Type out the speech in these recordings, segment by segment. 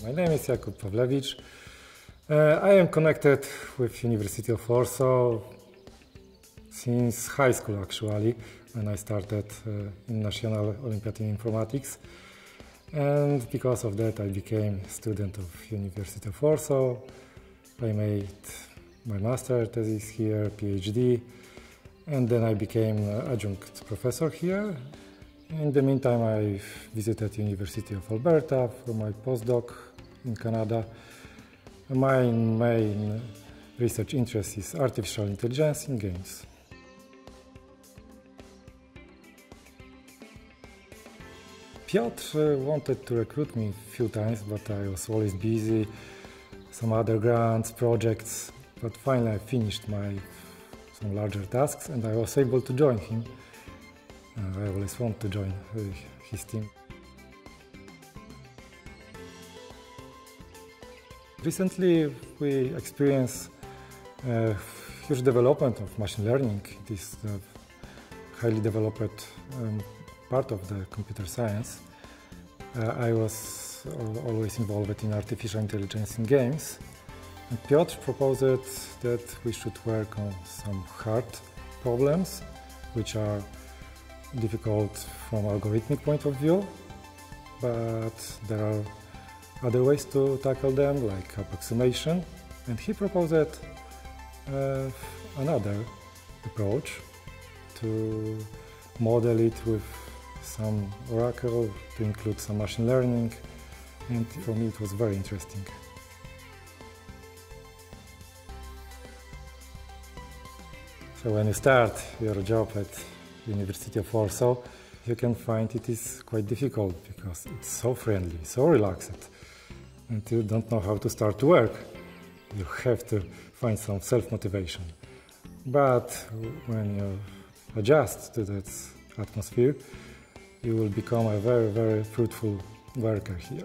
My name is Jakub Pawlewicz. I am connected with University of Warsaw since high school, actually, when I started in National Olympiad in Informatics. And because of that, I became a student of University of Warsaw. I made my master thesis here, PhD, and then I became adjunct professor here. In the meantime, I visited University of Alberta for my postdoc in Canada. My main research interest is artificial intelligence in games. Piotr wanted to recruit me a few times, but I was always busy, some other grants, projects, but finally I finished some larger tasks and I was able to join him. I always want to join his team. Recently we experienced a huge development of machine learning. It is a highly developed part of the computer science. I was always involved in artificial intelligence in games. And Piotr proposed that we should work on some hard problems, which are difficult from algorithmic point of view, but there are other ways to tackle them, like approximation. And he proposed another approach to model it with some oracle, to include some machine learning, and for me it was very interesting. So when you start your job at University of Warsaw, you can find it is quite difficult because it's so friendly, so relaxed, and you don't know how to start to work. You have to find some self-motivation. But when you adjust to that atmosphere, you will become a very, very fruitful worker here.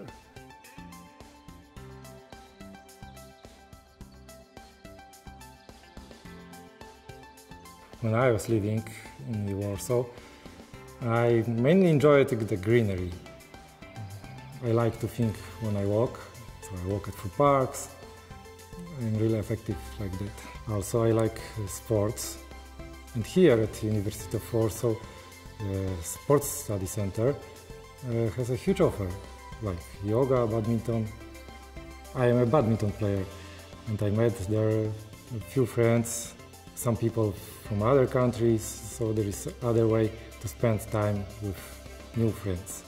When I was living in Warsaw, I mainly enjoyed the greenery. I like to think when I walk, so I walk through parks. I'm really effective like that. Also, I like sports. And here at the University of Warsaw, the Sports Study Center has a huge offer, like yoga, badminton. I am a badminton player, and I met there a few friends, some people from other countries, so there is other way to spend time with new friends.